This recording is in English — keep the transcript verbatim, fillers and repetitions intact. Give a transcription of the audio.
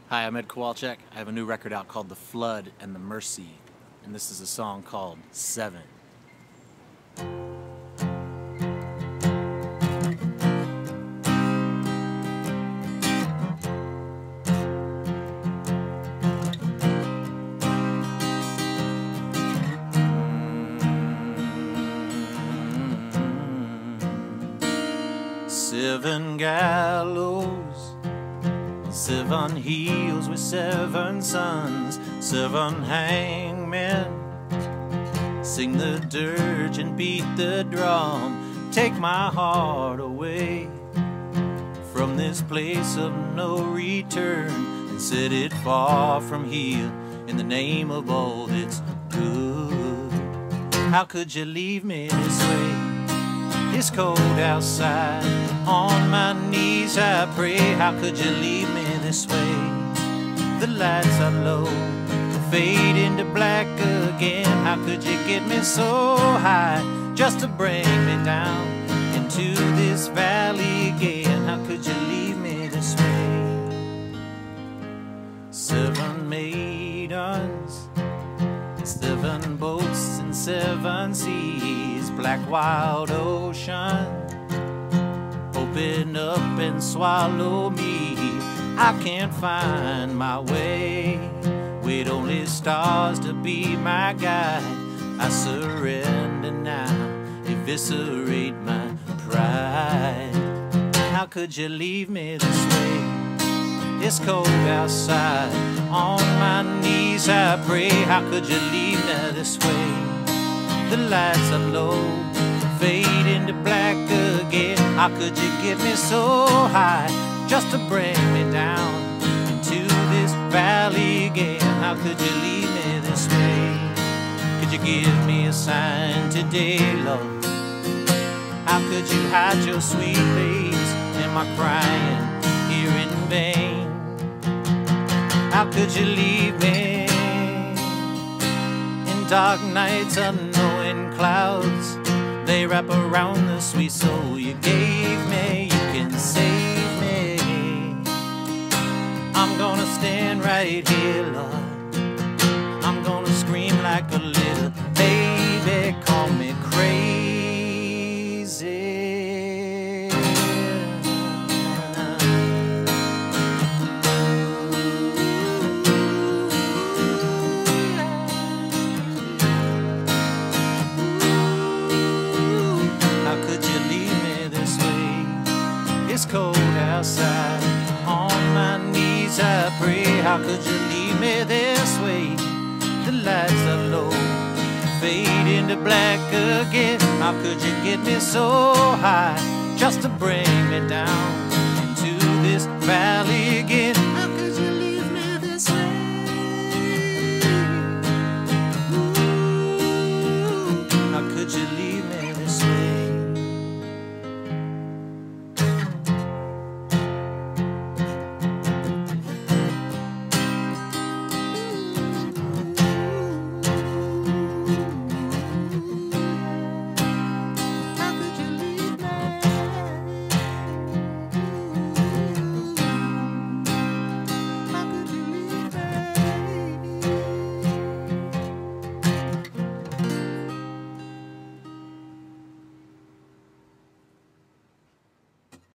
Hi, I'm Ed Kowalczyk. I have a new record out called The Flood and the Mercy, and this is a song called Seven. Seven gallows, seven heels with seven sons, seven hangmen sing the dirge and beat the drum. Take my heart away from this place of no return and set it far from here in the name of all that's good. How could you leave me this way? It's cold outside, on my knees I pray. How could you leave me this way? The lights are low, fade into black again. How could you get me so high just to bring me down into this valley again? How could you leave me this way? Seven maidens, seven boats and seven seas, black wild ocean, open up and swallow me. I can't find my way with only stars to be my guide. I surrender now, eviscerate my pride. How could you leave me this way? It's cold outside, on my knees I pray. How could you leave me this way? The lights are low, fade into black again. How could you get me so high just to bring me down into this valley again? How could you leave me this way? Could you give me a sign today, Lord? How could you hide your sweet face? Am I crying here in vain? How could you leave me in dark nights, unknowing clouds? They wrap around the sweet soul you gave me. You can save me. I'm gonna stand right here, Lord. I'm gonna scream like a little baby. Call me crazy. It's cold outside, on my knees I pray. How could you leave me this way? The lights are low, fade into black again. How could you get me so high just to bring me down